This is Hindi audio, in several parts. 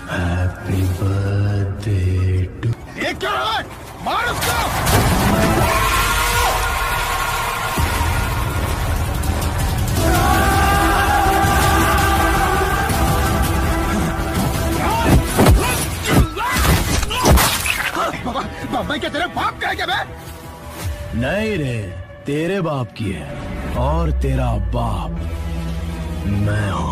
Happy birthday to. ये क्या है? मार उसको! बाबा क्या तेरे बाप का है क्या? नहीं रे, तेरे बाप की है और तेरा बाप मैं हूं।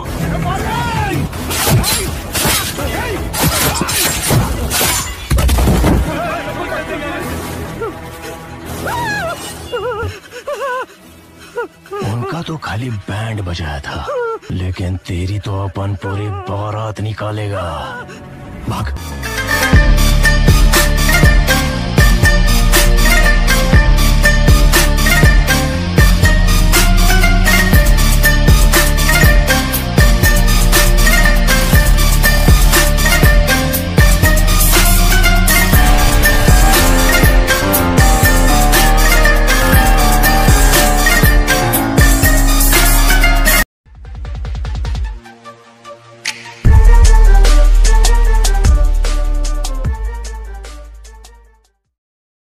उनका तो खाली बैंड बजाया था, लेकिन तेरी तो अपन पूरी बारात निकालेगा। भाग।